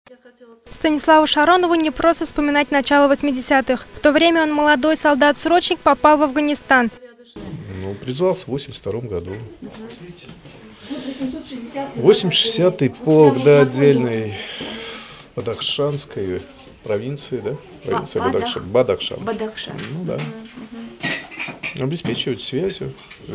Станиславу Шаронову не просто вспоминать начало 80-х. В то время он, молодой солдат-срочник, попал в Афганистан. Призвался в 82 году. 860-й полк, да, отдельной Бадахшанской провинции, да? Провинция Бадахшан. Ну да. Обеспечивать связью,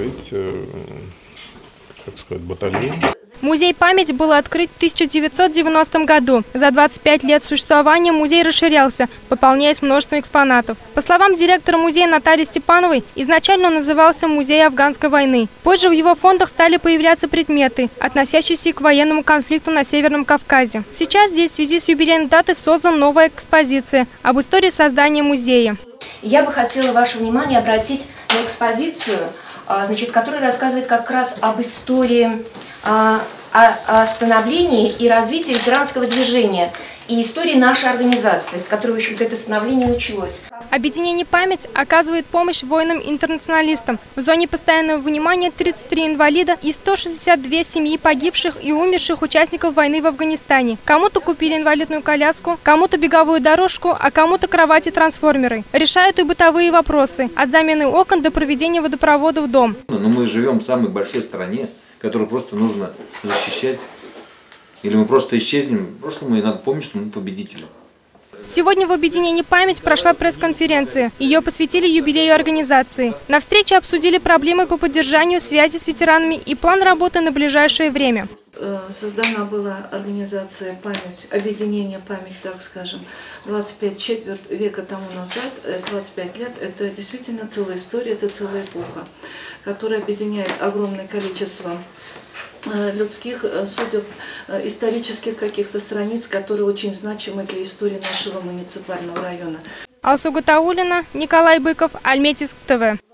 как сказать, батальон. Музей «Память» был открыт в 1990 году. За 25 лет существования музей расширялся, пополняясь множеством экспонатов. По словам директора музея Натальи Степановой, изначально он назывался «Музей афганской войны». Позже в его фондах стали появляться предметы, относящиеся к военному конфликту на Северном Кавказе. Сейчас здесь в связи с юбилейной датой создана новая экспозиция об истории создания музея. Я бы хотела ваше внимание обратить на экспозицию, которая рассказывает как раз об истории, о становлении и развитии ветеранского движения и истории нашей организации, с которой, в общем-то, это становление началось. Объединение «Память» оказывает помощь воинам-интернационалистам. В зоне постоянного внимания 33 инвалида и 162 семьи погибших и умерших участников войны в Афганистане. Кому-то купили инвалидную коляску, кому-то беговую дорожку, а кому-то кровати-трансформеры. Решают и бытовые вопросы, от замены окон до проведения водопровода в дом. Но мы живем в самой большой стране, которую просто нужно защищать. Или мы просто исчезнем в прошлом, и надо помнить, что мы победители. Сегодня в объединении «Память» прошла пресс-конференция. Ее посвятили юбилею организации. На встрече обсудили проблемы по поддержанию связи с ветеранами и план работы на ближайшее время. Создана была организация «Память», объединение «Память», так скажем, 25 века тому назад, 25 лет. Это действительно целая история, это целая эпоха, которая объединяет огромное количество людских судеб, исторических каких-то страниц, которые очень значимы для истории нашего муниципального района. Алсу Гатауллина, Николай Быков, Альметьевск ТВ.